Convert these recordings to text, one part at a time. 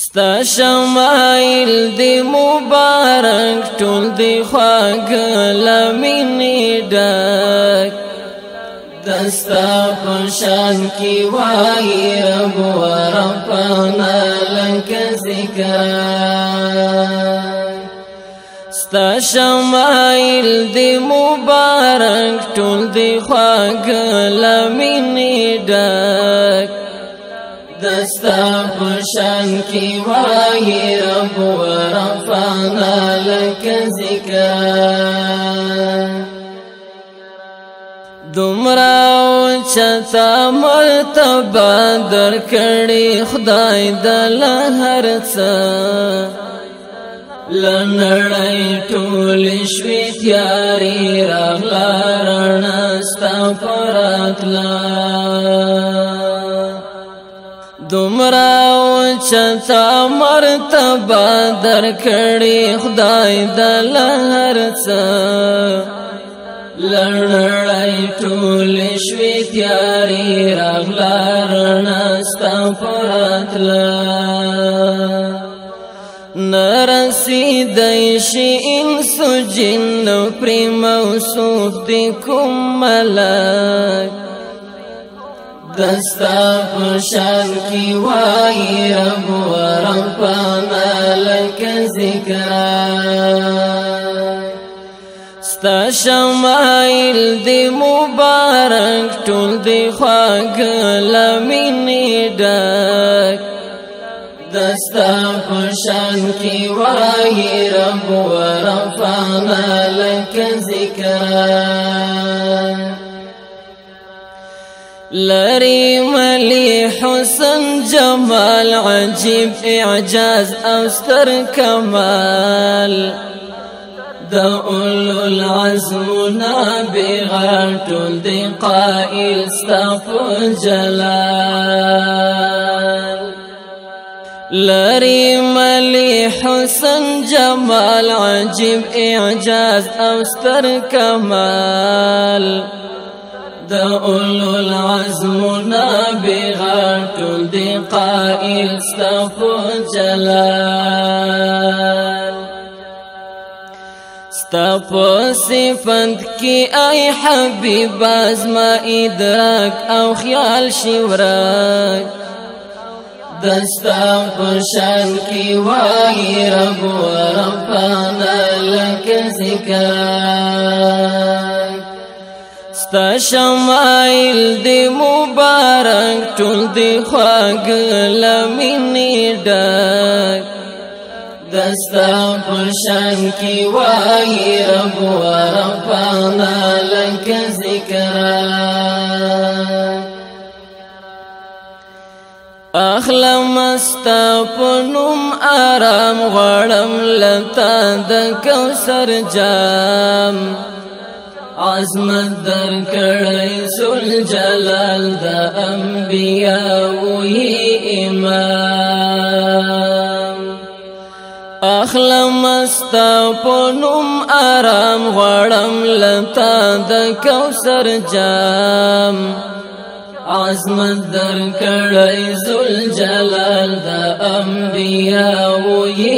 ستا شمائل دی مبارک ټول دی خواږ له مینې ډک دستا په شان کې وایي رب ورفعنا لك ذکرک ستا شمائل دی مبارک ټول دی خواږ له مینې ډک دستا پشان کی وای رب ورفعنا لك ذکرک دمرا چتا مرتبه در کړي خدای د هر څه لنړی ټول شوي تیاری راغلا رڼا ستا پراتلا دمرا چتا مرتبه در کړي خدای د هر څه لړړای ټول شوي تیاری راغلا رڼا ستا پراتلا نرسیدای شي انس جن پر موصوف دی کوم ملک دستا پشان کی وای رب ورفعنا لك ذکرک ستا شمائل دی مبارک ټول دی خواږ له مینې ډک دستا پشان کی وای رب ورفعنا لك ذکرک لری ملی حسن جمال عجیب اعجاز او ستر کمال دا اولو العزم نابغا ټول دی قائل استغفر جلال لری ملی حسن جمال عجیب اعجاز او ستر کمال دا اولو العزم نابغا ټول دی قائل استغفر جلال ستا په صفت کی ای حبیب ازما ادراک او خیال شورک دستا په شان کی وای رب ورفعنا لك ذکرک ستا شمائل دی مبارک ټول دی خواږ له مینې ډک دستا پشان کی وای رب ورفعنا لك ذکرک اخلم استا پنوم آرام غړم لتا د کوثر جام عظمت در کړی ذل جلال د انبیاء وی امام اخلم استا پنوم آرام غړم لتا د کوثر جام عظمت در کړی ذل جلال د انبیاء وی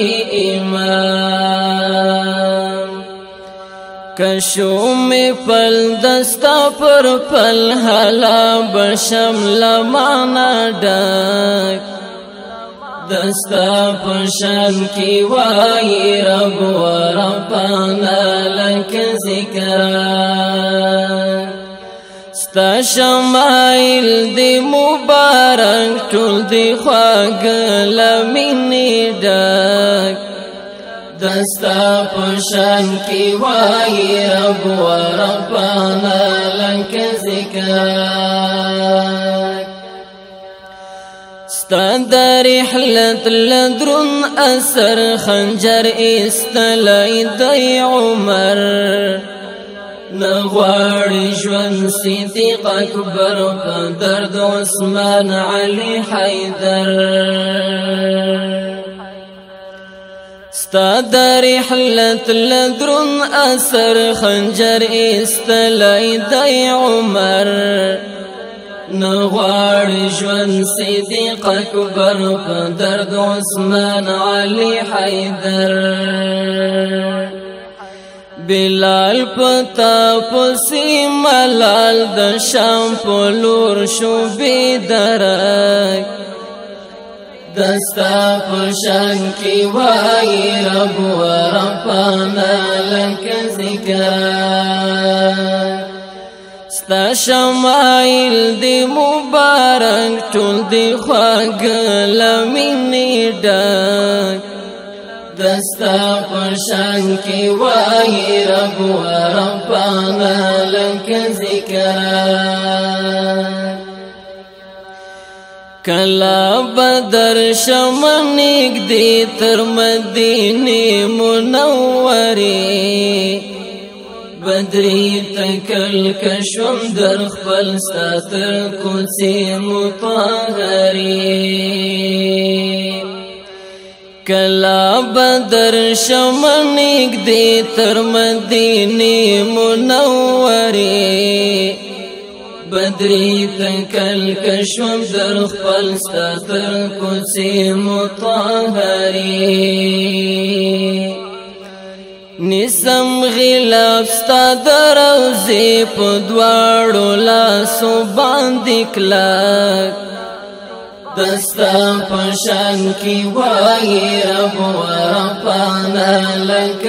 امام کشو می پل دستا پر پل حلا بشم لمانا ډک دستا پشان کی وای رب ورفعنا لك ذکرک ستا شمائل دی مبارک ټول دی خواږ له مینې ډک دستا پشان کی وای رب ورفعنا لك ذکرک ستا د رحلت لدرون اثر خنجر استلی دی عمر نغواړي ژوند صدیق اکبر په درد عثمان علی حیدر ستا د رحلت لدرون اثر خنجر استلی دی عمر نغوار ژوند صدیق اکبر په درد عثمان علی حیدر بلال پتا پسی ملال د شام په لور شو بیدرک دستا پشان کی وای رب ورپانا لک ذکر ستا شمائل دی مبارک ټول دی خواږ لمینې ډک دستا پشان کی وای رب ورپانا لک ذکر کلا بدر شمنیک دی تر مدینه منوره بدری تکل کشم در خپل ستر کوڅه مطهری کلا بدر شمنیک دی تر مدینه منوره بدری تکل کشم در خپل ستر کوڅه مطهری نسم غلاف ستا دروزی په دواړو لاسو باندې کلک دستا پشان کی وای رب ورپانا لک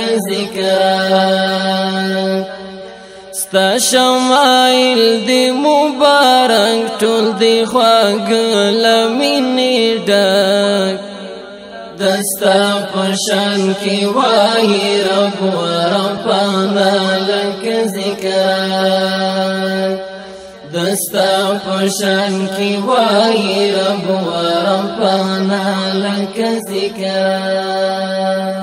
ذکر ستا شمائل دی مبارک ټول دی خواږ لمینې ډک دستا پشان کی وای رب ورپانا لک ذکر دستا پشان کی وای رب ورپانا لک ذکر